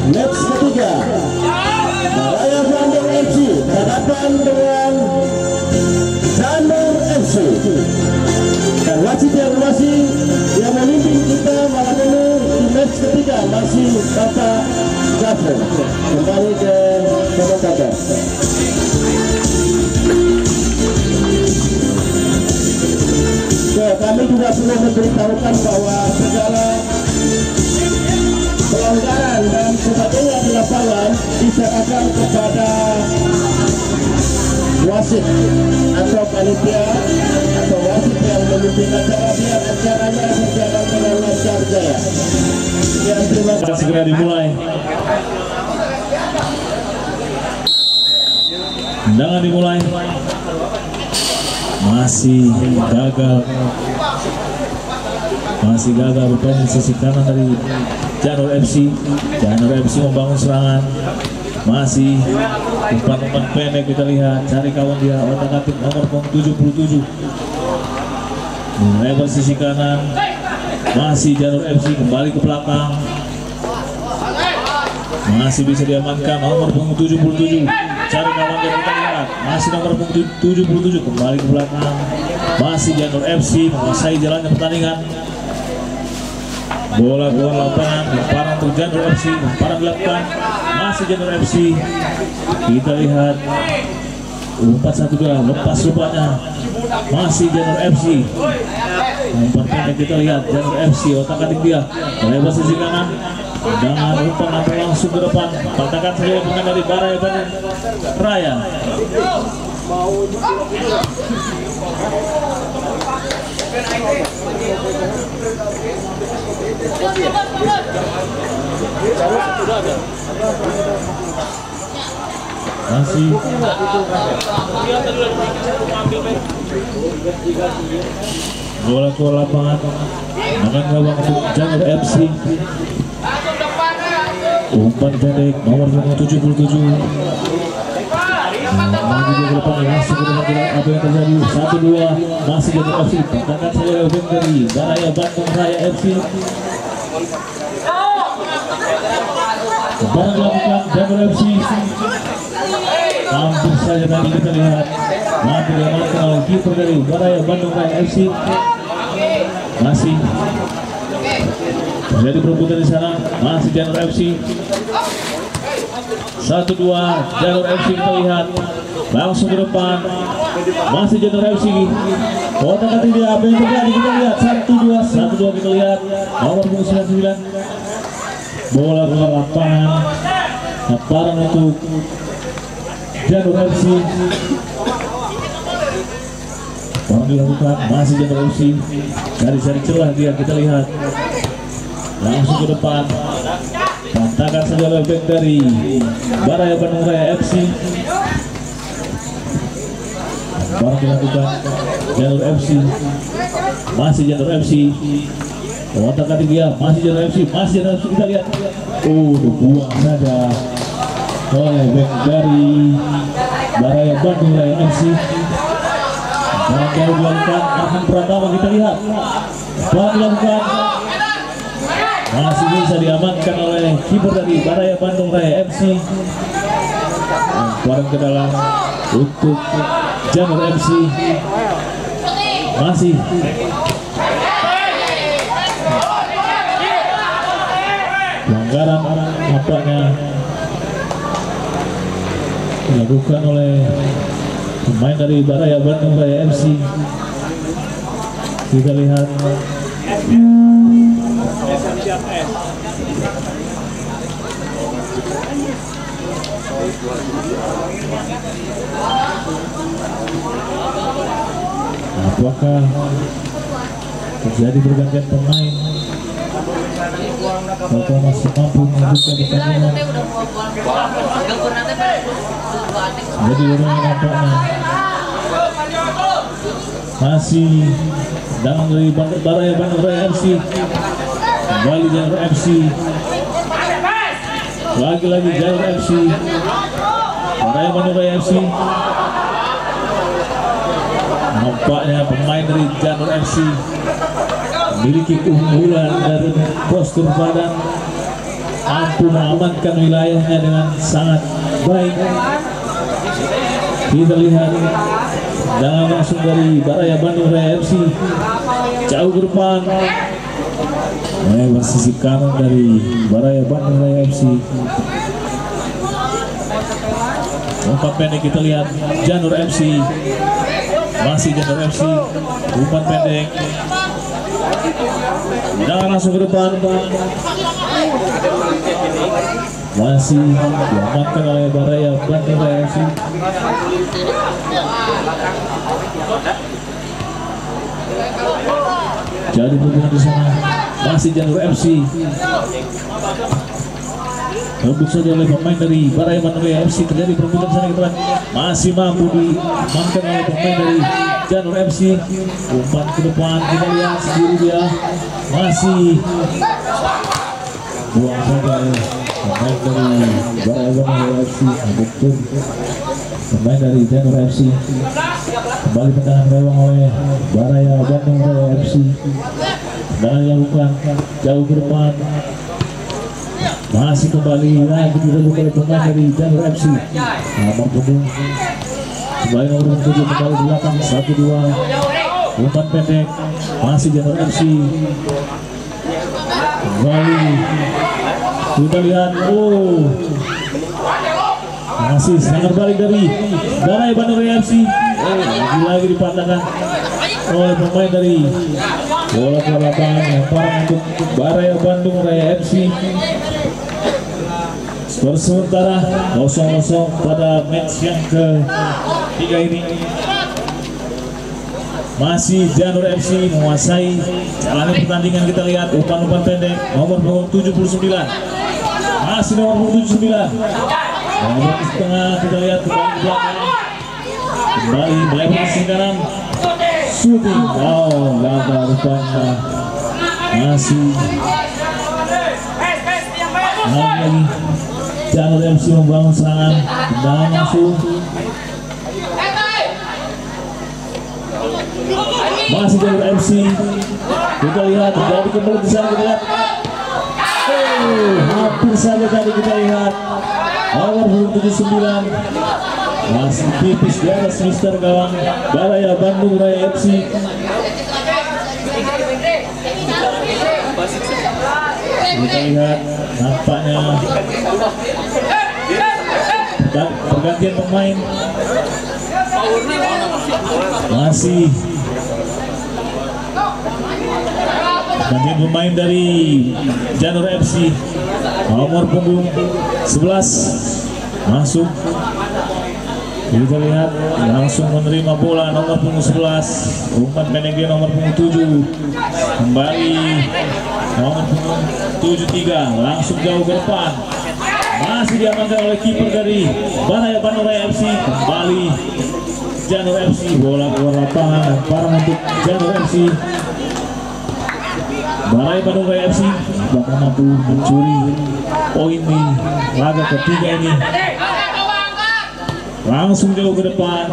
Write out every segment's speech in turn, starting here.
match ketiga Raya Bandung FC berhadapan dengan Janur FC. Dan wasit yang memimpin kita malam ini di match ketiga masih Bapak Jafar. Kembali ke komentator. Kami juga perlu memberitahukan bahwa segala pelanggaran dan sebagainya di lapangan diserahkan kepada wasit atau panitia atau wasit yang memimpin acara biar acaranya berjalan dengan lancar jaya. Sekian, terima kasih. Segera dimulai. Tendangan dimulai. Masih gagal bermain sisi kanan dari Janur FC. Janur FC membangun serangan, masih umpan-umpan pendek. Kita lihat cari kawan dia, otak-atik nomor 77 melebar sisi kanan. Masih Janur FC kembali ke belakang, masih bisa diamankan nomor 77. Cari kawan dia, kita lihat masih nomor 77 kembali ke belakang. Masih Janur FC menguasai jalannya pertandingan. Bola keluar lapangan, lemparan untuk Janur FC, lemparan dilakukan, masih Janur FC. Kita lihat umpan 1-2, lepas rupanya, masih Janur FC. Umpan pendek, kita lihat Janur FC, otak-atik dia, melebar sisi kanan, dengan umpan langsung ke depan, patahkan saja pemain dari Baraya Bandung Raya. Masih bola keluar lapangan dengan gawang untuk Janur FC. Umpan pendek nomor 77 maju ke depan, langsung ke depan. Apa yang terjadi? 1-2 masih Janur FC. Tangan saya dari Baraya Bandung Raya FC. Barang dilakukan Janur FC. Hampir saja tadi kita lihat mampu diamankan oleh kiper dari Baraya Bandung Raya FC. Masih terjadi perebutan di sana, masih Janur FC. 1-2 Janur FC, kita lihat langsung ke depan, masih Janur FC. Otak-atik dia, apa yang terjadi? Kita lihat 1-2 kita lihat nomor 99. Bola ke lapangan, lemparan untuk Janur FC. Orang dilakukan, masih Janur FC. Cari celah dia, kita lihat langsung ke depan, patahkan saja oleh back dari Baraya Bandung Raya FC. Orang dilakukan Janur FC, masih Janur FC. Otak-atik dia, masih Janur FC, kita lihat. Dibuang saja oleh back dari Baraya Bandung Raya FC. Barang baru dilakukan Arhan Pratama, kita lihat. Barang dilakukan, masih bisa diamankan oleh kiper dari Baraya Bandung Raya FC. Barang ke dalam untuk Janur FC. Masih pelanggaran nampaknya dilakukan oleh pemain dari Baraya Bandung Raya FC. Kita lihat apakah terjadi pergantian pemain atau masih mampu melanjutkan pertandingan. Jadi nampaknya masih dalam dari Baraya Bandung Raya FC. Kembali Janur FC, lagi-lagi Janur FC, Baraya Bandung Raya FC. Nampaknya pemain dari Janur FC memiliki keunggulan dari postur badan mampu mengamankan wilayahnya dengan sangat baik. Kita lihat dengan langsung dari Baraya Bandung Raya FC jauh ke depan, sisi kanan dari Baraya Bandung Raya FC. Umpan pendek kita lihat Janur FC, masih Janur FC, umpan pendek jangan langsung ke depan, masih diamankan oleh Baraya Bandung Raya FC. Jadi hubungan di sana masih Janur FC, rebut saja oleh pemain dari Baraya Bandung Raya FC. Terjadi perebutan sana kita masih mampu diamankan oleh pemain dari Janur FC. Umpan ke depan kita lihat sendiri dia masih buang saja pemain dari Baraya Bandung Raya FC. Betul pemain dari Janur FC kembali tendangan lewang oleh Baraya Bandung Raya FC dan dilakukan jauh ke depan, masih kembali lagi dilakukan oleh pemain dari Janur FC. Nomor punggung kembali nomor 7 kembali di belakang 1-2, umpan pendek masih Janur FC. Kembali kita lihat, masih serangan balik dari Baraya Bandung Raya FC. Lagi dipatahkan oleh pemain dari bola ke lapangan, lemparan untuk Baraya Bandung Raya FC. Skor sementara 0-0 pada match yang ketiga ini. Masih Janur FC menguasai jalannya pertandingan. Kita lihat umpan-umpan pendek nomor 79, masih nomor 79 nomor di tengah. Kita lihat kembali ke belakang, kembali melebar ke kanan, shooting, gagal rupanya. Masih lagi Janur FC membangun serangan, tendangan langsung. Masih Janur FC, kita lihat terjadi kembali di sana. Kita lihat, hampir saja tadi kita lihat nomor 79 masih tipis di atas mister gawang Baraya Bandung Raya FC. Kita lihat nampaknya pergantian pemain, masih pergantian pemain dari Janur FC. Nomor punggung 11 masuk, kita lihat langsung menerima bola nomor punggung 11, umpan pendek dia nomor punggung 7, kembali nomor punggung 73 langsung jauh ke depan, masih diamankan oleh kiper dari Baraya Bandung Raya FC. Kembali Janur FC, bola keluar lapangan, lemparan untuk Janur FC. Baraya Bandung Raya FC bakal mampu mencuri poin di laga ketiga ini. Langsung jauh ke depan,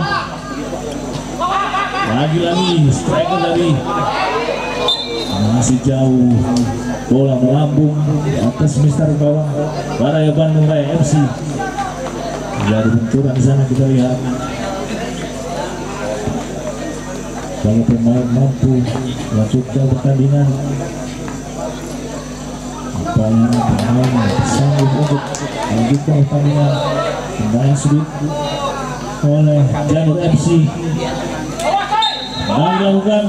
lagi-lagi striker dari masih jauh, bola melambung di atas mister gawang Baraya Bandung Raya FC. Jadi benturan di sana. Kita lihat kalau pemain mampu melanjutkan pertandingan, pemain sanggup untuk melanjutkan pertandingan. Tendangan sulit oleh Janur FC dan dilakukan,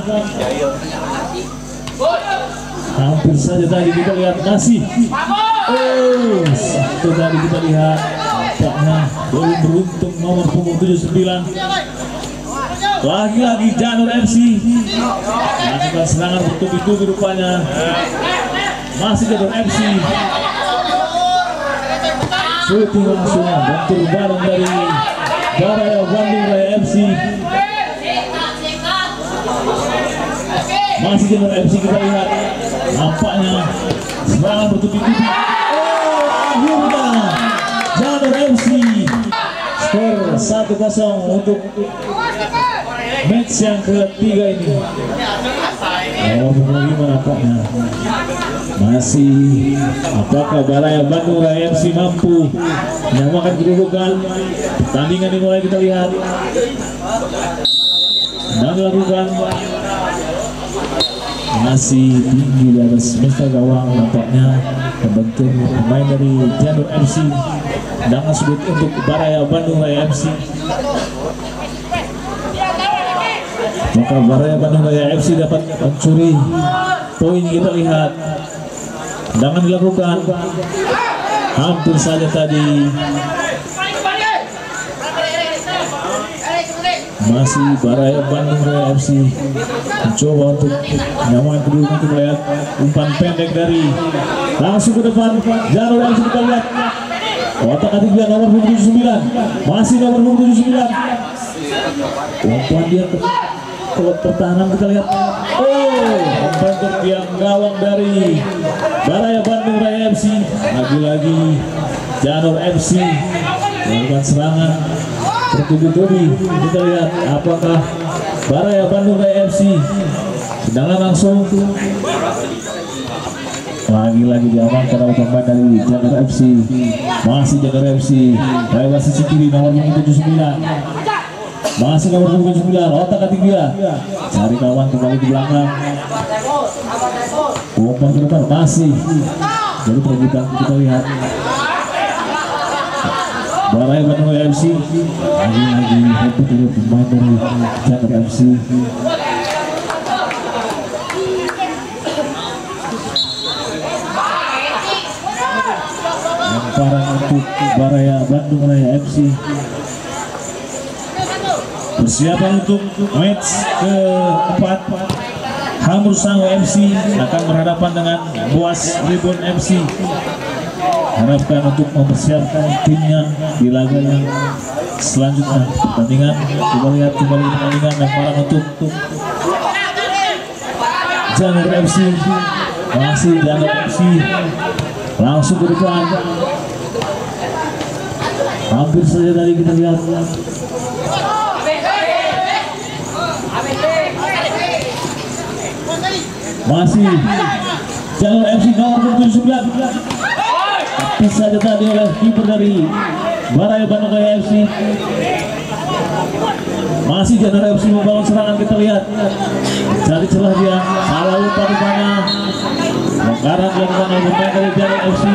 hampir saja tadi kita lihat masih satu tadi kita lihat nampaknya belum beruntung nomor punggung 79. Lagi-lagi Janur FC melakukan serangan bertubi-tubi rupanya. Masih Janur FC, shooting langsung bentur bareng dari Baraya Bandung Raya FC. Masih Janur FC, kita lihat nampaknya serangan bertubi-tubi. Akhirnya Janur FC skor 1-0 untuk match yang ketiga ini. Bagaimana nampaknya masih, apakah Baraya Bandung Raya FC mampu menyamakan kedudukan? Pertandingan dimulai, kita lihat dan dilakukan masih tinggi di atas meja gawang, nampaknya membentuk pemain dari Janur FC. Dengan sudut untuk Baraya Bandung Raya FC, maka Baraya Bandung Raya FC dapat mencuri poin. Kita lihat dengan dilakukan hampir saja tadi, masih Baraya Bandung Raya FC mencoba untuk menyamakan kedudukan. Kita lihat umpan pendek dari langsung ke depan Janur FC. Kita lihat otak ketiga nomor 79, masih nomor 79, umpan dia ke pertahanan. Kita lihat, umpan ke tiang gawang dari Baraya Bandung Raya FC. Lagi-lagi Janur FC melakukan serangan bertubi-tubi. Kita lihat apakah Baraya Bandung Raya FC, sedangkan langsung lagi-lagi diamankan oleh pemain dari Janur FC. Masih Janur FC lewat sisi kiri nomor 79, masih nomor 79, otak ketiga, cari kawan kembali ke belakang, umpan ke depan, masih jadi perebutan. Kita lihat Baraya Bandung FC lagi-lagi rebut oleh pemain dari Janur FC. Lemparan untuk Baraya Bandung Raya FC. Persiapan untuk match keempat, Hamur Sango FC akan berhadapan dengan Boas Ribon FC. Harapkan untuk mempersiapkan timnya di laga yang selanjutnya. Pertandingan, kita lihat kembali pertandingan. Lemparan untuk Janur FC, masih Janur FC langsung ke depan, hampir saja tadi kita lihat masih Janur FC nomor 79, tapi saja tadi oleh kiper dari Baraya Bandung Raya FC. Masih Janur FC membangun serangan. Kita lihat cari celah dia, salah umpan di mana, longgaran dilakukan oleh pemain dari Janur FC.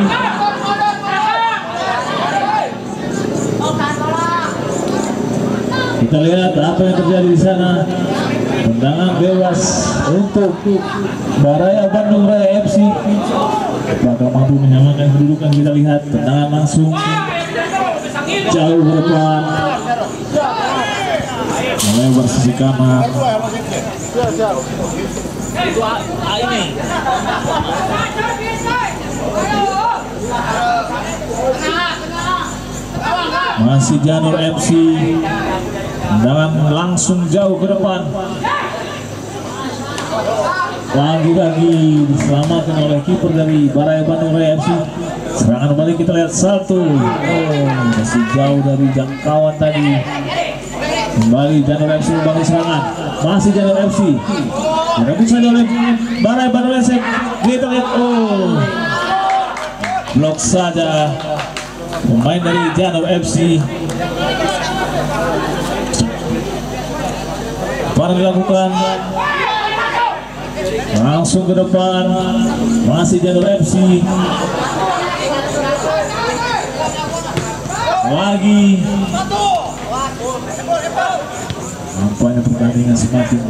Kita lihat apa yang terjadi di sana. Tendangan bebas untuk Baraya Bandung Raya FC. Apakah mampu menyamakan kedudukan? Kita lihat tendangan langsung jauh ke depan, melebar sisi kanan. Masih Janur FC, tendangan langsung jauh ke depan. Lagi-lagi diselamatkan oleh kiper dari Baraya Bandung Raya FC. Serangan kembali, kita lihat satu, masih jauh dari jangkauan tadi. Kembali Janur FC membangun serangan, masih Janur FC direbut saja oleh Baraya Bandung FC. Kita lihat, blok saja pemain dari Janur FC. Baru dilakukan langsung ke depan, masih Janur FC. Lagi nampaknya pertandingan semakin,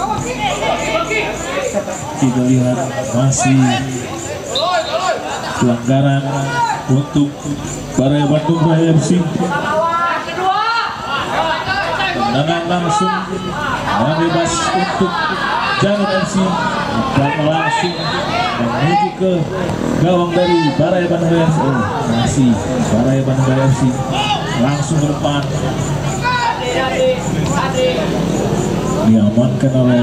kita lihat masih pelanggaran untuk Baraya Bandung Raya FC. Tendangan langsung dan bebas untuk Janur FC, dan langsung menuju ke gawang dari Baraya Bandung Raya FC. Masih Baraya Bandung Raya FC langsung ke depan, diamankan oleh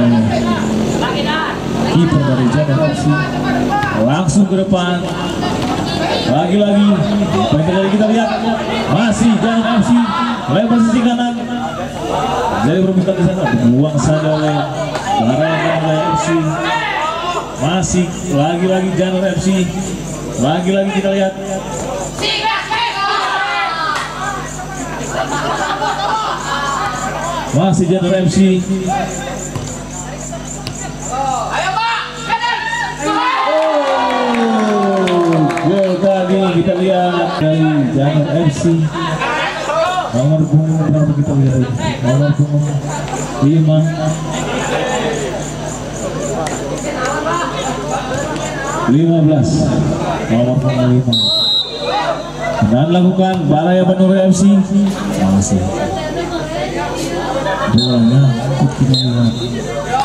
kiper dari Janur FC. Langsung ke depan, lagi-lagi apa yang terjadi? Kita lihat masih Janur FC lebar sisi kanan, Jadi berbuka di sana, buang saja oleh larangan oleh FC. Masih lagi-lagi Janur FC. Lagi-lagi kita lihat. Masih Janur FC. Gol tadi kita lihat dari Janur FC. Nomor punggung berapa kita lihat? Nomor punggung 5. Nomor punggung 5. Dan lakukan Balaya Banur FC. Masih. Bolanya ikut kita lihat.